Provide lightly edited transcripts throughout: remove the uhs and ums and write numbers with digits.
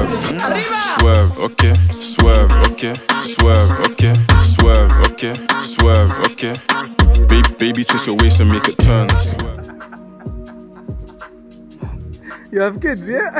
swerve, swerve, okay, swerve, okay, swerve, okay, swerve, okay, swerve, okay. Baby, twist your waist and make it turn. You have kids, yeah?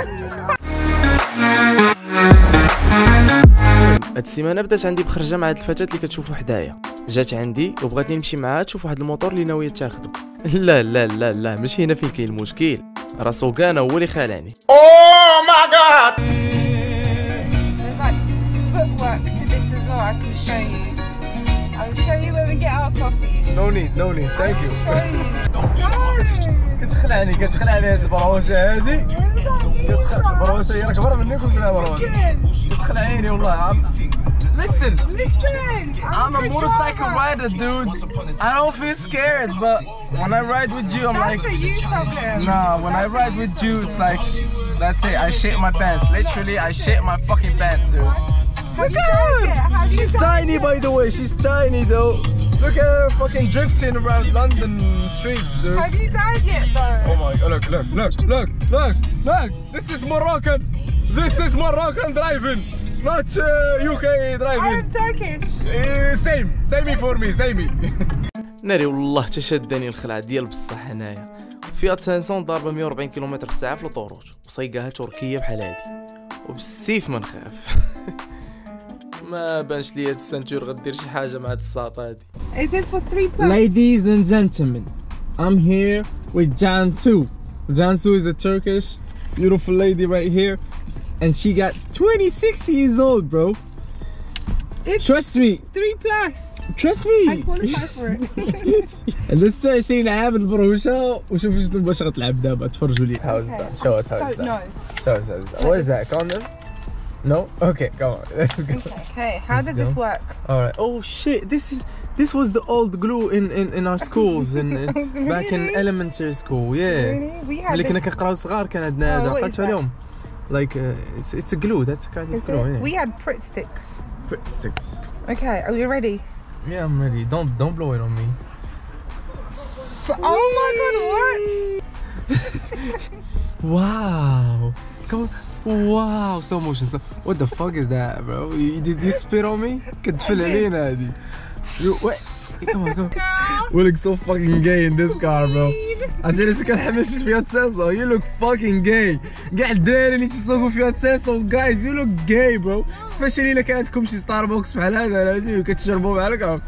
هاد السيمانه بدات عندي بخرجه مع هاد الفتاه اللي كتشوفوا حدايا. جات عندي وبغاتني نمشي معاها تشوف واحد الموطور اللي ناويه تاخذه. لا لا لا لا ماشي هنا فين كاين المشكل، راه سوقانا هو اللي خالعني. Oh my God! There's like footwork to this as well. I can show you. I'll show you when we get our coffee. No need, thank you. Show you. كتخلعني هاد البروشه هادي. البروشه هي كبر مني كل بروشه. كتخلعيني والله عم. Listen. I'm a motorcycle rider, dude. I don't feel scared, but when I ride with you, I'm like. That's a you problem. Nah, when I ride with you, it's like, that's it. I shit my pants. Literally, I shit my fucking pants, dude. Look at her. She's tiny, by the way. She's tiny, though. Look at her fucking drifting around London streets, dude. Have you died yet, though? Oh my God! Look! This is Moroccan. This is Moroccan driving, not UK driving. I'm Turkish. Same for me. ناري والله تشدني الخلعه ديال بصح هنايا. فيات 500 ضاربه 140 كيلومتر في الساعه في الطروج وصيقاها تركيه بحال هادي وبالسيف ما نخاف. ما بانش لي هاد السانتور غدير شي حاجه مع هاد الساطه هادي. Is this for 3 plus? Ladies and gentlemen, I'm here with Cansu. Cansu is a Turkish beautiful lady right here, and she got 26 years old, bro. Trust me. 3 plus. Trust me. I qualify for it. لسه 20 عام بالبروشه وشوف شنو باش غتلعب دابا تفرجوا لي. How is Okay. that? Show us how is Don't know. that. Show us how is that. What is that? Condom? No? Okay, come on. Let's go. Okay, how does this work? Alright. Oh shit, this was the old glue in our schools back in Really? elementary school. Yeah. Really? We had ملي كنا this. كنقراو صغار كان عندنا Oh, هذا what is عقلت that? عليهم. Like it's a glue. That's kind of Is glue. it? Yeah. We had Pritt sticks. Pretty six. Okay, are you ready? Yeah, I'm ready. Don't blow it on me. Oh my God, what? Wow. Come on. Wow, slow motion. What the fuck is that, bro? Did you spit on me? كتفل علينا هادي. Wait. Come on. We look so fucking gay in this car, bro. عرفتي علاش كنحمس فيها ساسو؟ You look fucking gay. كاع الدراري اللي تيسوقوا فيها ساسو guys, you look gay, bro. Especially إلا كان عندكم شي ستاربوكس بحال هذا هادي وكتشربوا بحال هكا.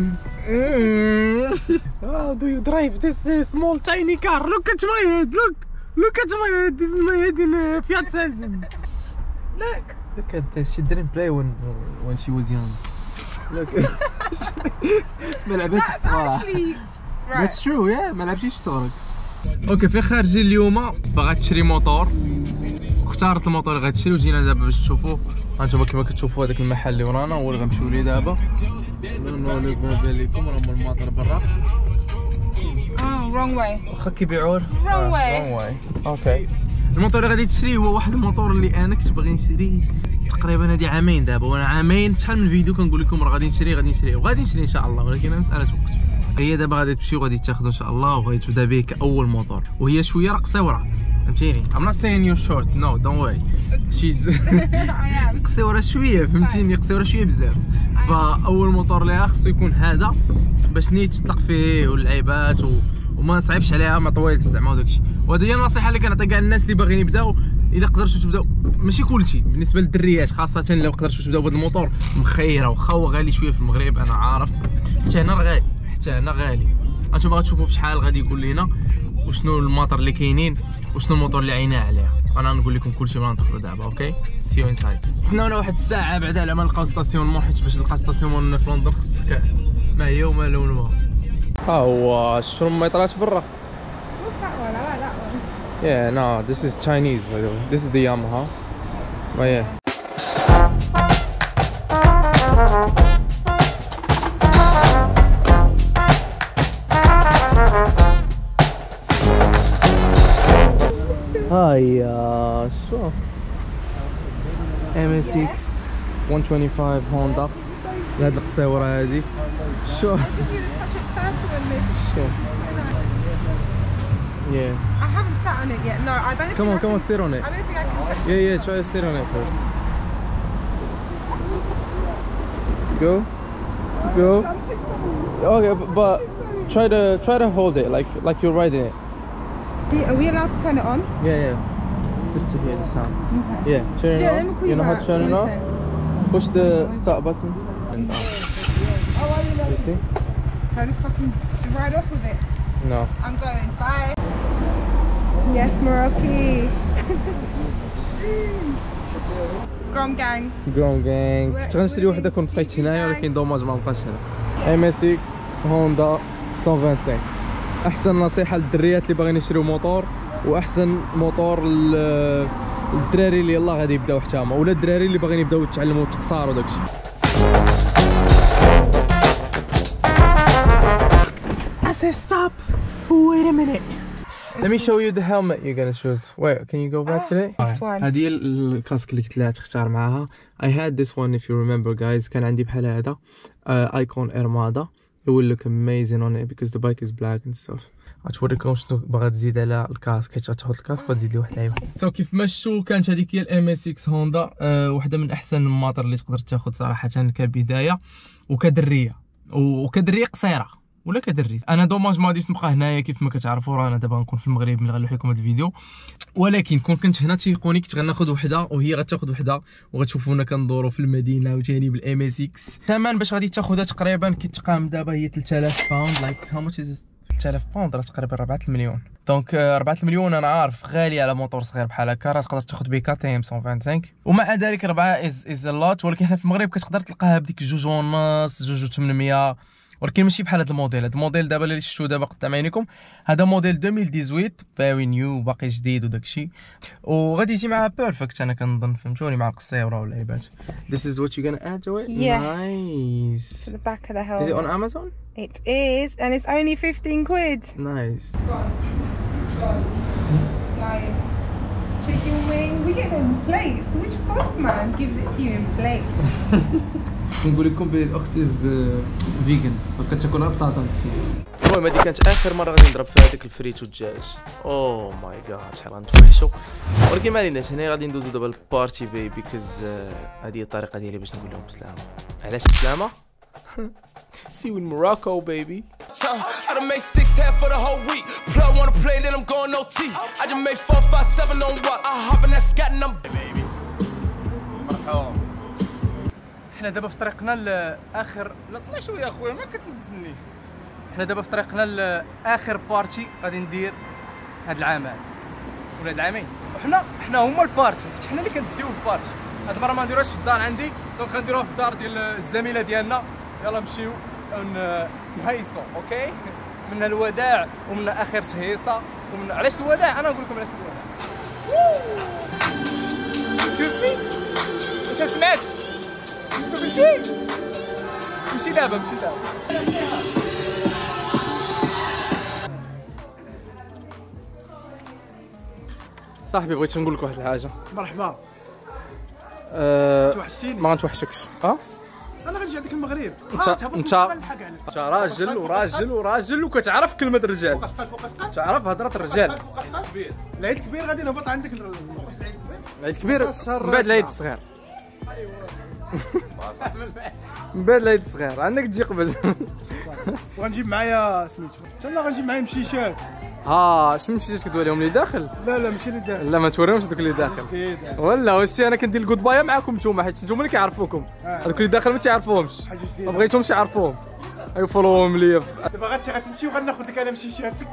How do you drive this small tiny car? Look at my head. Look at my head. This is my head in Fiat Senza. Look at this. She didn't play when she was young. Look. ما لعبتش That's صراحة. actually right. That's true, yeah. ما لعبتيش في صغرك. اوكي في خارجين اليوم باغا تشري موطور. اختارت الموطور اللي غتشري وجينا دابا باش تشوفوه. هانتوما كما كتشوفوا هذاك المحل اللي ورانا هو اللي غنمشيو ليه دابا. نوريك ما بان لكم راه الماطر برا. Oh, wrong way. واخا كيبيعوه. Wrong way. Wrong way. اوكي. الموطور اللي غادي تشري هو واحد الموطور اللي انا كنت باغي نشريه تقريبا هادي عامين دابا، وانا عامين شحال من فيديو كنقول لكم راه غادي نشري وغادي نشري ان شاء الله، ولكن مساله وقت. هي دابا غادي تمشي وغادي تاخذو ان شاء الله وغادي تبدا به كاول موطور، وهي شويه راه قصيره فهمتيني. I'm not saying you're short, no don't worry. She's I am. قصيره شويه فهمتيني، قصيره شويه بزاف. فاول موطور ليها خصو يكون هذا باش نيت تطلق فيه واللعيبات وما نصعبش عليها ما طويلش زعما وداكشي. وهذه هي النصيحه اللي كنعطي كاع الناس اللي باغيين يبداو. الا قدرتوا تبداو ماشي كلشي بالنسبه للدريات خاصه، الا قدرتوا تبداو بهذا الموطور مخيره، واخا هو غالي شويه في المغرب انا عارف، حتى هنا راه غالي، حتى هنا غالي. هانتوما غتشوفوا بشحال غادي يقول لينا وشنو الماطر اللي كاينين وشنو الموطور اللي عيناه عليه. انا نقول لكم كلشي ما ندخلوا دابا. اوكي سي يو انسايد. تسناونا واحد الساعه بعدا على ما نلقاو ستاسيون حيت باش تلقى ستاسيون في لندن خصك ما هي وما لونها. ها هو شنو ما يطلعش برا. What's that one? I like that one. Yeah, no, this is Chinese by the way. This is the Yamaha. But yeah. هاي شو MSX 125 هوندا هاد القصيورة هادي. شو I just need a touch of purple in this. شو Yeah. I haven't sat on it yet. No, I don't. Come on, sit on it. I don't think I can. Yeah, try to sit on it first. Go. Okay, but try to hold it like you're riding it. Are we allowed to turn it on? Yeah. Just to hear the sound. Okay. Yeah, turn it on. You know how to turn it on? Push the start button. And on. Oh, are you You see? So I just fucking ride off with it. No. I'm going. Bye. Yes, Morocco. Grom gang. جرون جانج. كنت غنشري وحده كون بقيت هنايا ولكن دوماج ما بقاش هنا. ام اس اكس هوندا 125. احسن نصيحه للدريات اللي باغيين يشريو موطور، واحسن موطور للدراري اللي يلاه غادي يبداو حتى هما، ولا الدراري اللي باغيين يبداو يتعلموا التقصار وداكشي. I said stop. Wait a minute. Let me show you the helmet you're gonna choose. Wait, can you go back today? This one. هذه الكاسك اللي قلت لها تختار معاها. I had this one if you remember guys. كان عندي بحال هذا Icon Armada. It will look amazing on it because the bike is black and stuff. غتوريكم شنو باغا تزيد على الكاسك، حيت غتاخذ الكاسك وتزيد ليه واحد اللعيبه. سو كيف ما شفتوا كانت هذيك هي الام اس اكس هوندا، واحده من احسن الماطر اللي تقدر تاخذ صراحه كبدايه وكدريه وكدريه قصيره ولا كدري. انا دوماج ما غاديش نبقى هنايا كيف ما كتعرفوا، رانا دابا غنكون في المغرب ملي غنلوح لكم هذا الفيديو، ولكن كنت هنا تيقوني كنت غناخذ وحده وهي غتاخذ وحده وغتشوفونا كندوروا في المدينه عاوتاني بالام اس اكس. الثمن باش غادي تاخذها تقريبا كيتقام دابا هي 3000 باوند. لايك هاو ماتش از 3000 باوند؟ راه تقريبا 4 المليون. دونك 4 المليون انا عارف غالي على موطور صغير بحال هكا، راه تقدر تاخذ به KTM 125 ومع ذلك 4 از لوت، ولكن حنا في المغرب كتقدر تلقاها بديك 2.5 2.800، ولكن ماشي بحال هذا الموديل. هذا الموديل دابا اللي شفتوه دابا قدام عينيكم هذا موديل 2018 فيري نيو باقي جديد وداكشي، وغادي يجي معها بيرفكت انا كنظن، فهمتوني، مع القصيره واللعيبات. This is what you're gonna add to it? Yes. Nice. To the back of the helmet. Is it on Amazon? It is, and it's only 15 quid. Nice. Like chicken wing, we get them in plates. Which boss man gives it to you in plates? نقول لكم بلي الاخت از فيجن فكتاكل بطاطا مسكين. المهم هذه كانت اخر مره غادي نضرب فيها هذاك الفريتو الدجاج. اوه ماي جاد شحال غنتوحشوا، ولكن ما عليناش. هنا غادي ندوزو دابا البارتي بيبي كز هذه الطريقه ديالي باش نقول لهم بسلامه. علاش بسلامه؟ See you in Morocco, baby. I done made 6 half for the whole week. Plug wanna play, then I'm going OT. I just made 4, 5, 7 on what? I hop in that scat and I'm baby. حنا دابا في طريقنا لاخر. لا طلع شويه اخويا ما كتنزلني. حنا دابا في طريقنا لاخر بارتي غادي ندير هاد العام هذا ولا هاد العامين، وحنا هما البارتي، حيت حنا اللي كنديو البارتي. هاد المره ما نديروهاش في الدار عندي، دونك غنديروها في الدار ديال الزميله ديالنا. يلا نمشيو نهيصو اوكي، من الوداع ومن اخر تهيصه ومن علاش الوداع. انا نقول لكم علاش الوداع. اكسكيوز مي واش نسمعكش؟ شنو قلتي؟ مشي دابا. صاحبي بغيت نقول لك واحد الحاجه. مرحبا. توحشتيني. ما غنتوحشكش. انا غنجي عندك المغرب. انت راجل وكتعرف كلمه الرجال، تعرف هضره الرجال. العيد الكبير غادي نهبط عندك العيد الكبير من بعد العيد الصغير. من بعد العيد الصغير عندك تجي قبل. وغنجيب معايا سميتو حتى انا غنجيب معايا مشيشات. شنو مشيتات كدوي لهم اللي داخل؟ لا ماشي اللي داخل. لا ما توريهمش دوك اللي داخل ولا واش انا كندير الجود باي معاكم نتوما، حيت نتوما اللي كيعرفوكم. هذوك اللي داخل ما تعرفوهمش، ما بغيتهمش يعرفوهم. اي فولوهم ليا. دابا غتمشي وغناخذ لك انا مشيشاتك.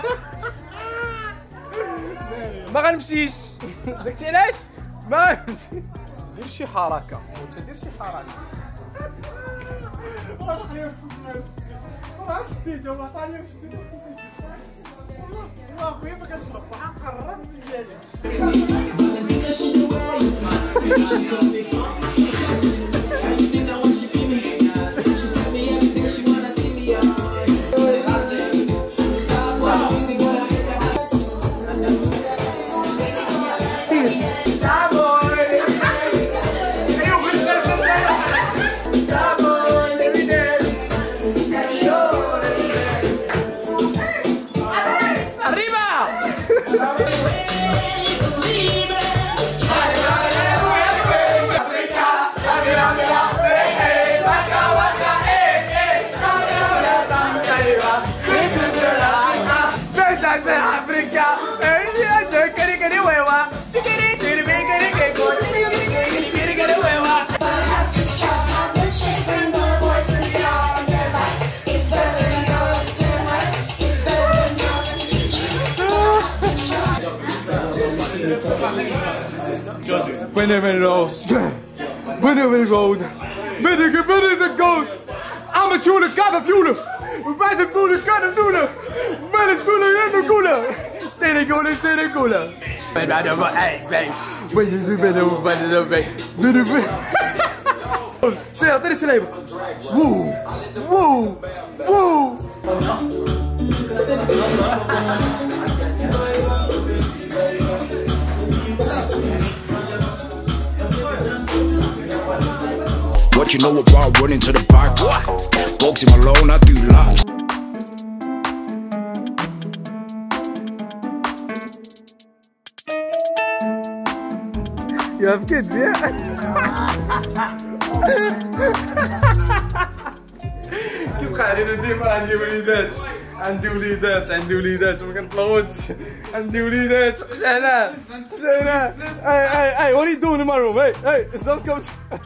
ما غنمشيش. داكشي علاش ما غنمشيش. دير شي حركه وانت دير شي حركه. شديتو عطاني شديتو والله اخويا ما كنشرب قررت Benjamin Roos. Benjamin Roos. Ben is een goat. I'm a shooter, kat of joelen. Wij zijn moeder, kat of joelen. Ben is stoelen in de koelen. Telekoelen, telekoelen. Ben je maar ei, Zeg, dit is zijn leven. Woe, woe, woe. What you know about running to the back? Boxing alone, I do laps. You have kids, yeah? كيف علينا ديما عندي وليدات وما كنطلعوش عندي وليدات قشعنا Hey, what are you doing in my room? Hey, don't come.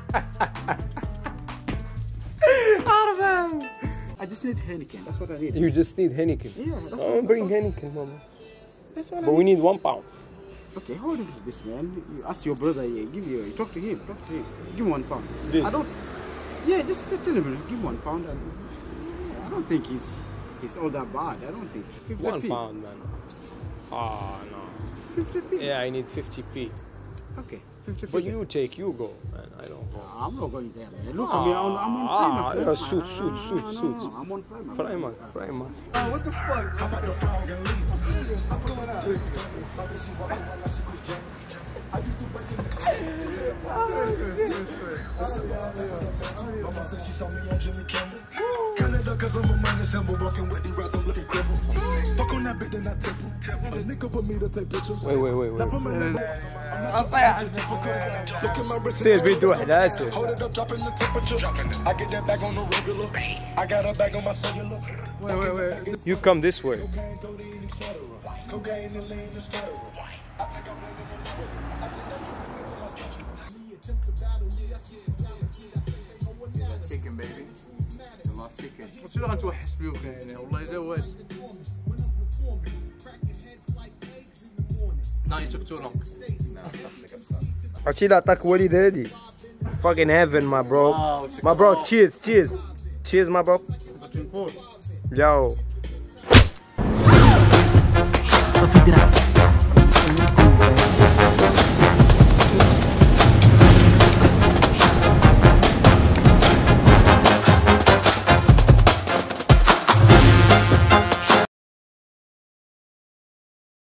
I just need Heineken. That's what I need. You just need Heineken. Yeah, that's Oh, bring Heineken, mama. That's what I But we need £1. Okay, hold on to this, man. You ask your brother. You talk to him. Give him £1. This. I don't. Yeah, just tell him. Give him £1. I don't think he's all that bad. I don't think. 50p. £1, man. Ah, no. 50p. Yeah, I need 50p. Okay, 50p. But you go, man. I don't go. I'm not going there, man. Look at me. I'm on Primark. Yeah, suit. No, I'm on Primark. Primark. Oh, what the fuck? Canada, cause I'm a minor symbol, walking with the rats, I'm looking crippled. Fuck on that bit, then I temple. A nigga for me to take pictures. Wait. Look at my wrist. سير بيد وحدة سير. Hold it up, dropping the temperature. I get that bag on the regular. I got a bag on my cellular. Wait. You come this way. Cocaine and lean is federal. Chicken baby. The last chicken. قلت له غنتوحش فيه وكاين والله زواج. No, you took too long. عرفتي اللي عطاك والد هادي. Fucking heaven, my bro. My bro, cheers, my bro. Yo. صافي درا